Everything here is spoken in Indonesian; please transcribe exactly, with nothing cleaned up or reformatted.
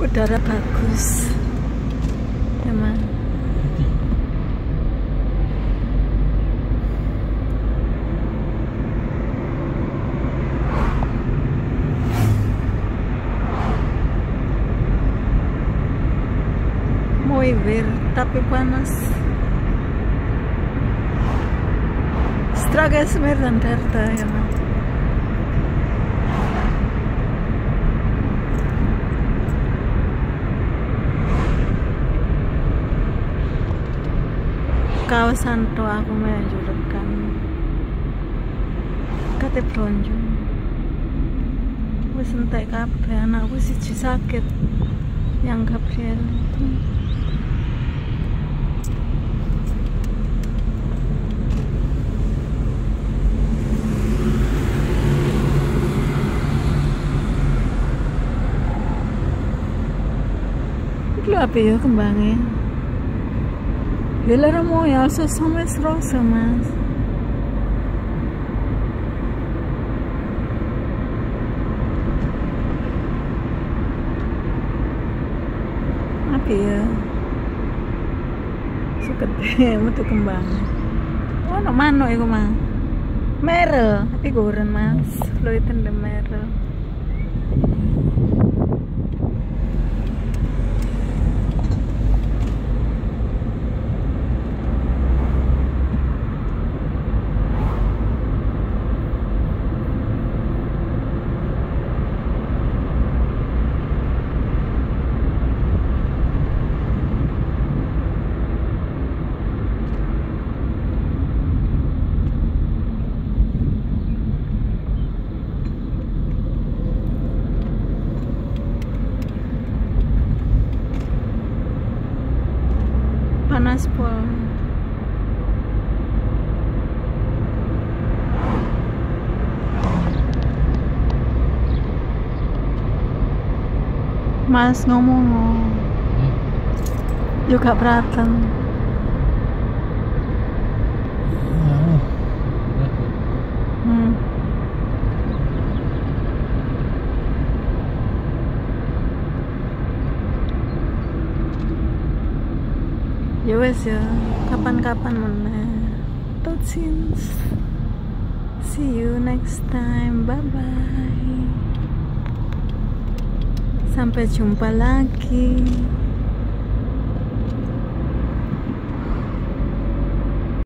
udara bagus emang. Mau iwer tapi panas. Straga semeran terta emang. Kawasan to aku menunjukkan kate bronjong wis entek kabeh, anakku siji sakit yang Gabriel itu. Itu apa ya kembangnya? Gila mau ya sama rosa mas. Apa ya? Suka deh metu kembang. Oh no mano iku mah. Merah, tapi goren mas. Lo itu ndek merah. Panas pol. Mas ngomong hmm? Juga berantem. Hmm. Ya wes ya, kapan-kapan mana. Totsins. See you next time. Bye bye. Sampai jumpa lagi.